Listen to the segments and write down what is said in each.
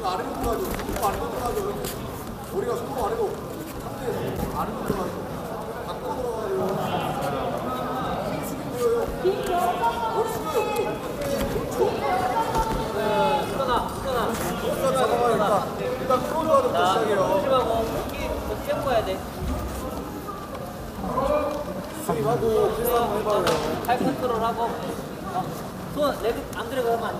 아래로 들어가죠. 손목 아래로 들어가죠. 우리가 손목 아래로 상대에서 아래로 들어가죠. 바꿔 들어가요. 숙이는 거예요. 머리 숙여요. 그렇죠. 일어나. 잠깐만 일단 끌어줘야 시작해요. 조심하고 뛰어 가야 돼. 스윙하고 패스 한번 해봐요. 팔 컨트롤하고 손 레그 안 들어가면 안 돼.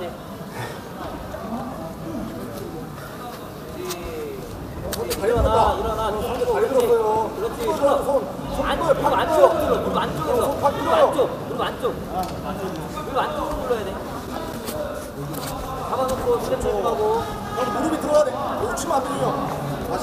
일어나. 상대 다리 들었어요. 그렇지. 손. 무릎 안쪽으로 눌러. 무릎 안쪽으로. 무릎 안쪽으로 눌러야 돼. 잡아놓고 스텝 조심하고. 무릎이 들어가야 돼. 놓치면 안 돼요. 다시.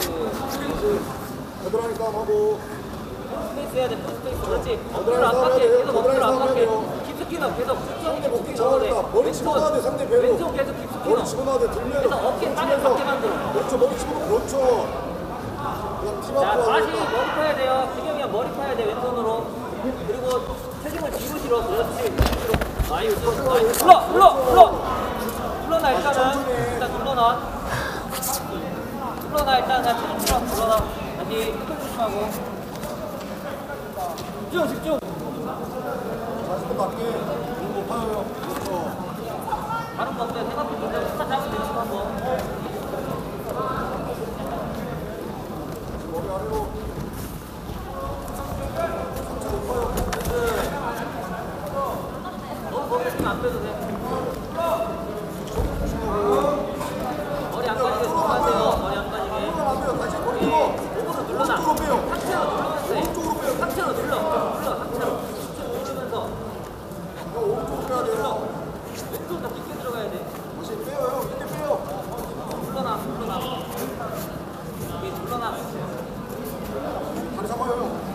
겨드랑이 싸움 하고. 스페이스 해야 돼. 스페이스. 그렇지. 엉덩이를 안 깎게. 계속 엉덩이를 안 깎게. 깊숙이 넣어. 계속. 상대 목이 잡아야 머리 집어넣어야 돼. 상대 배로. 왼손 계속 깊숙이 머리 넣어. 집어넣어야 돼. 들면서. 그래서 어깨 땅에 닿게 만들어. 그렇죠. 머리 집어넣어. 그렇죠. 그냥 팀 자, 앞으로 다시 머리 파야 돼요. 기경이야 머리 파야 돼. 왼손으로. 그리고 체중을 뒤로 실어. 그렇지. 뒤로. 나이스. 눌러놔 일단은. 일단 눌러놔. 일단 체중 실어. 눌러놔. 다시 힙을 조심하고. 집중. 자식도 맞게 너무 높아요. 그렇죠. 다른 건데 생각보다 스타 잡으면 되지 한번. 머리 아래로. 상체 높아요. 너무 거기 있으면 안 빼도 돼. 머리 안 가지게 조심하세요. 머리 안 가지게. 안 돼요. 다시 머리 들어. 몸으로 눌러놔. 오른쪽으로 빼요. 상체로 누르면 돼. 오른쪽으로 빼요. 상체로 눌러. 상체로 누르면서. 오른쪽으로 빼야 돼요. 왼손 더 깊게 들어가야 돼. 다시 빼요. 이렇게 빼요. 눌러놔. 다리 잡아요.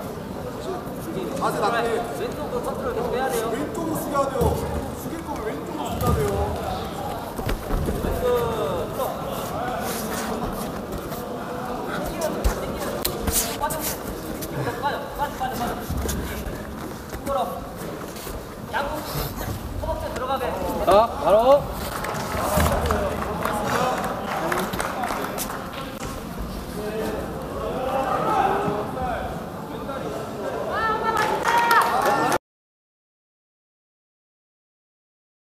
자세 낮게. 왼손 그 컨트롤 계속 해야 돼요. 왼쪽으로 숙여야 돼요. 숙일 거면 왼쪽으로 숙여야 돼요. 왼손 눌러. 빠져. 끌어. 양쪽 허벅지 들어가게. 바로